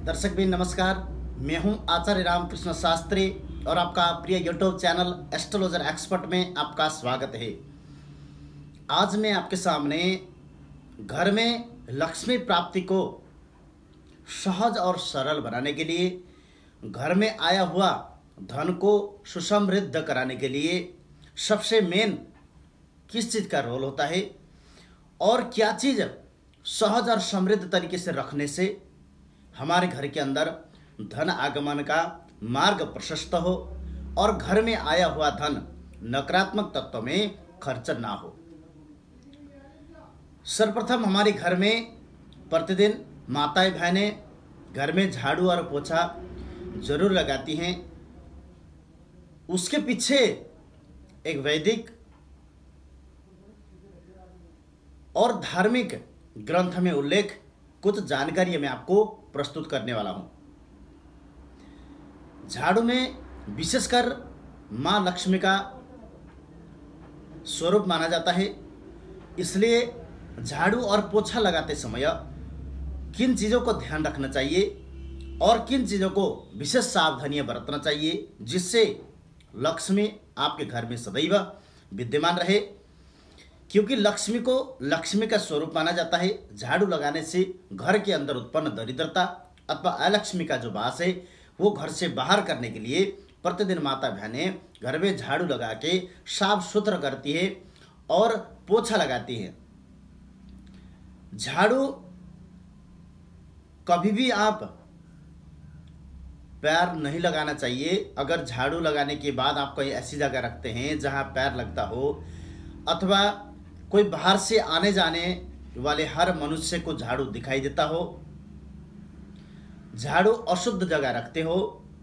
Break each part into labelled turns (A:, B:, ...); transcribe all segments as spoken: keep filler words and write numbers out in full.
A: दर्शक भी नमस्कार। मैं हूं आचार्य रामकृष्ण शास्त्री और आपका प्रिय यूट्यूब चैनल एस्ट्रोलॉजर एक्सपर्ट में आपका स्वागत है। आज मैं आपके सामने घर में लक्ष्मी प्राप्ति को सहज और सरल बनाने के लिए, घर में आया हुआ धन को सुसमृद्ध कराने के लिए सबसे मेन किस चीज़ का रोल होता है और क्या चीज़ सहज और समृद्ध तरीके से रखने से हमारे घर के अंदर धन आगमन का मार्ग प्रशस्त हो और घर में आया हुआ धन नकारात्मक तत्व में खर्च ना हो। सर्वप्रथम हमारे घर में प्रतिदिन माताएं बहनें घर में झाड़ू और पोछा जरूर लगाती हैं। उसके पीछे एक वैदिक और धार्मिक ग्रंथ में उल्लेख कुछ जानकारी मैं आपको प्रस्तुत करने वाला हूं। झाड़ू में विशेषकर मां लक्ष्मी का स्वरूप माना जाता है, इसलिए झाड़ू और पोछा लगाते समय किन चीज़ों को ध्यान रखना चाहिए और किन चीज़ों को विशेष सावधानियां बरतना चाहिए जिससे लक्ष्मी आपके घर में सदैव विद्यमान रहे। क्योंकि लक्ष्मी को लक्ष्मी का स्वरूप माना जाता है। झाड़ू लगाने से घर के अंदर उत्पन्न दरिद्रता अथवा अलक्ष्मी का जो वास है वो घर से बाहर करने के लिए प्रतिदिन माता बहनें घर में झाड़ू लगा के साफ सुथरा करती है और पोछा लगाती है। झाड़ू कभी भी आप पैर नहीं लगाना चाहिए। अगर झाड़ू लगाने के बाद आप कोई ऐसी जगह रखते हैं जहां पैर लगता हो अथवा कोई बाहर से आने जाने वाले हर मनुष्य को झाड़ू दिखाई देता हो, झाड़ू अशुद्ध जगह रखते हो,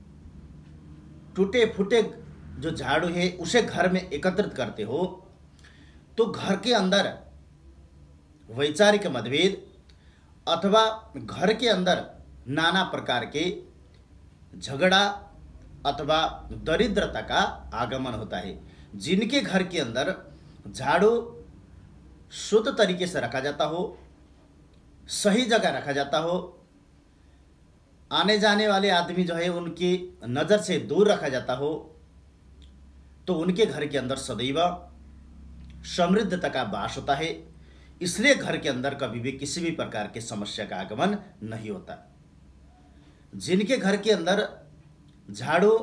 A: टूटे फूटे जो झाड़ू है उसे घर में एकत्रित करते हो, तो घर के अंदर वैचारिक मतभेद अथवा घर के अंदर नाना प्रकार के झगड़ा अथवा दरिद्रता का आगमन होता है। जिनके घर के अंदर झाड़ू शुद्ध तरीके से रखा जाता हो, सही जगह रखा जाता हो, आने जाने वाले आदमी जो है उनकी नज़र से दूर रखा जाता हो, तो उनके घर के अंदर सदैव समृद्धता का वास होता है। इसलिए घर के अंदर कभी भी किसी भी प्रकार की समस्या का आगमन नहीं होता। जिनके घर के अंदर झाड़ू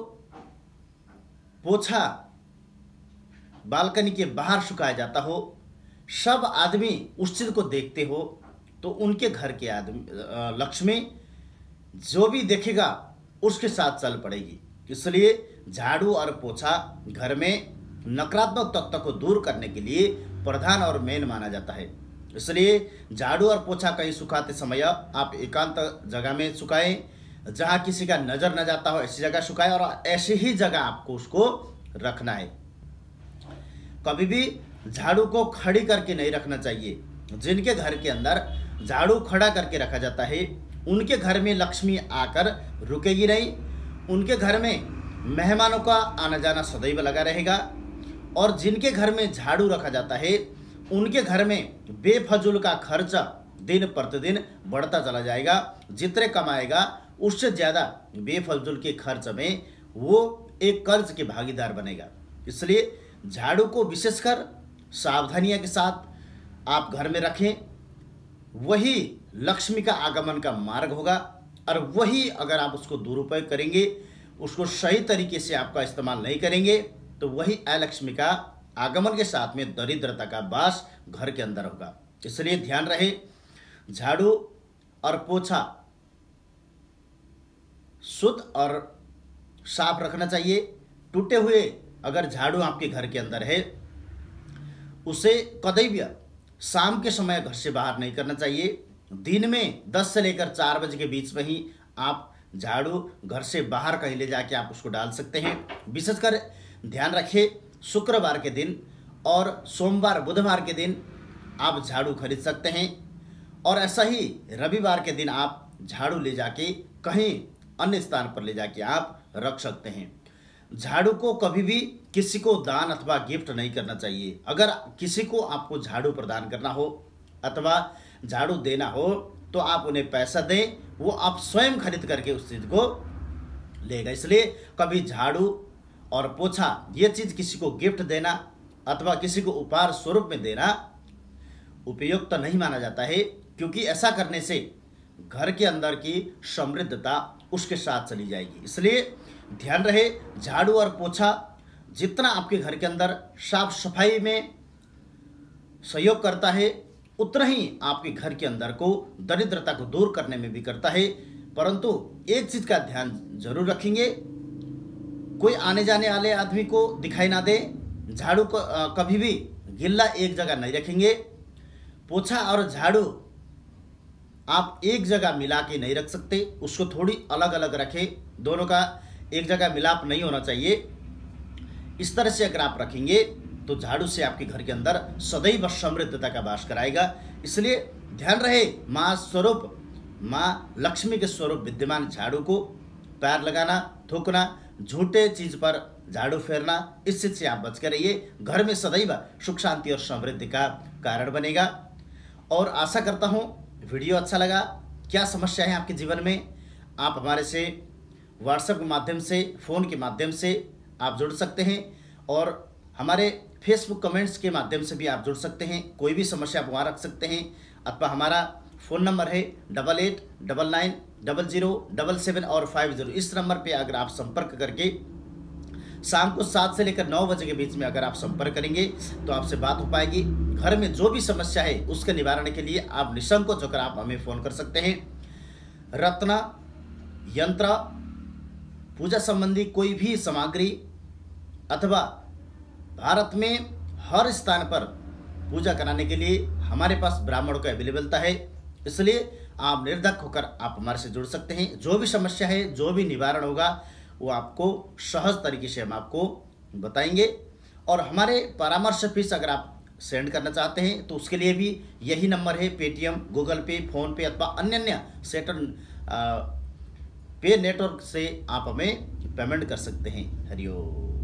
A: पोछा बालकनी के बाहर सुखाया जाता हो, सब आदमी उस चीज को देखते हो, तो उनके घर के आदमी लक्ष्मी जो भी देखेगा उसके साथ चल पड़ेगी। इसलिए झाड़ू और पोछा घर में नकारात्मक तत्व को दूर करने के लिए प्रधान और मेन माना जाता है। इसलिए झाड़ू और पोछा कहीं सुखाते समय आप एकांत जगह में सुखाएं, जहाँ किसी का नजर न जाता हो ऐसी जगह सुखाएं और ऐसी ही जगह आपको उसको रखना है। कभी भी झाड़ू को खड़ी करके नहीं रखना चाहिए। जिनके घर के अंदर झाड़ू खड़ा करके रखा जाता है उनके घर में लक्ष्मी आकर रुकेगी नहीं। उनके घर में मेहमानों का आना जाना सदैव लगा रहेगा। और जिनके घर में झाड़ू रखा जाता है उनके घर में बेफजूल का खर्च दिन प्रतिदिन बढ़ता चला जाएगा। जितने कमाएगा उससे ज़्यादा बेफजूल के खर्च में वो एक कर्ज के भागीदार बनेगा। इसलिए झाड़ू को विशेषकर सावधानियों के साथ आप घर में रखें। वही लक्ष्मी का आगमन का मार्ग होगा और वही अगर आप उसको दुरुपयोग करेंगे, उसको सही तरीके से आपका इस्तेमाल नहीं करेंगे, तो वही अलक्ष्मी का आगमन के साथ में दरिद्रता का वास घर के अंदर होगा। इसलिए ध्यान रहे, झाड़ू और पोछा शुद्ध और साफ रखना चाहिए। टूटे हुए अगर झाड़ू आपके घर के अंदर है उसे कभी भी शाम के समय घर से बाहर नहीं करना चाहिए। दिन में दस से लेकर चार बजे के बीच में ही आप झाड़ू घर से बाहर कहीं ले जाके आप उसको डाल सकते हैं। विशेषकर ध्यान रखें, शुक्रवार के दिन और सोमवार बुधवार के दिन आप झाड़ू खरीद सकते हैं और ऐसा ही रविवार के दिन आप झाड़ू ले जाके कहीं अन्य स्थान पर ले जाके आप रख सकते हैं। झाड़ू को कभी भी किसी को दान अथवा गिफ्ट नहीं करना चाहिए। अगर किसी को आपको झाड़ू प्रदान करना हो अथवा झाड़ू देना हो तो आप उन्हें पैसा दें वो आप स्वयं खरीद करके उस चीज़ को लेगा। इसलिए कभी झाड़ू और पोछा ये चीज़ किसी को गिफ्ट देना अथवा किसी को उपहार स्वरूप में देना उपयुक्त तो नहीं माना जाता है, क्योंकि ऐसा करने से घर के अंदर की समृद्धता उसके साथ चली जाएगी। इसलिए ध्यान रहे, झाड़ू और पोछा जितना आपके घर के अंदर साफ सफाई में सहयोग करता है, उतना ही आपके घर के अंदर को दरिद्रता को दूर करने में भी करता है। परंतु एक चीज़ का ध्यान जरूर रखेंगे, कोई आने जाने वाले आदमी को दिखाई ना दे। झाड़ू को कभी भी गिल्ला एक जगह नहीं रखेंगे। पोछा और झाड़ू आप एक जगह मिला के नहीं रख सकते, उसको थोड़ी अलग अलग रखें, दोनों का एक जगह मिलाप नहीं होना चाहिए। इस तरह से अगर आप रखेंगे तो झाड़ू से आपके घर के अंदर सदैव समृद्धता का वास कराएगा। इसलिए ध्यान रहे, माँ स्वरूप माँ लक्ष्मी के स्वरूप विद्यमान झाड़ू को पैर लगाना, थूकना, झूठे चीज पर झाड़ू फेरना, इस चीज से आप बच कर रहिए। घर में सदैव सुख शांति और समृद्धि का कारण बनेगा। और आशा करता हूँ वीडियो अच्छा लगा। क्या समस्या है आपके जीवन में, आप हमारे से व्हाट्सएप के माध्यम से, फ़ोन के माध्यम से आप जुड़ सकते हैं और हमारे फेसबुक कमेंट्स के माध्यम से भी आप जुड़ सकते हैं। कोई भी समस्या आप वहाँ रख सकते हैं, अथवा हमारा फ़ोन नंबर है double eight double nine double zero double seven और फाइव ज़ीरो। इस नंबर पे अगर आप संपर्क करके शाम को सात से लेकर नौ बजे के बीच में अगर आप संपर्क करेंगे तो आपसे बात हो पाएगी। घर में जो भी समस्या है उसके निवारण के लिए आप निसंकोच होकर आप हमें फ़ोन कर सकते हैं। रत्न, यंत्र, पूजा संबंधी कोई भी सामग्री अथवा भारत में हर स्थान पर पूजा कराने के लिए हमारे पास ब्राह्मणों का अवेलेबलता है। इसलिए आप निर्धक होकर आप हमारे से जुड़ सकते हैं। जो भी समस्या है, जो भी निवारण होगा, वो आपको सहज तरीके से हम आपको बताएंगे। और हमारे परामर्श फीस अगर आप सेंड करना चाहते हैं तो उसके लिए भी यही नंबर है, पेटीएम, गूगल पे, फ़ोन पे अथवा अन्य अन्य सेटर पे नेटवर्क से आप हमें पेमेंट कर सकते हैं। हरिओम।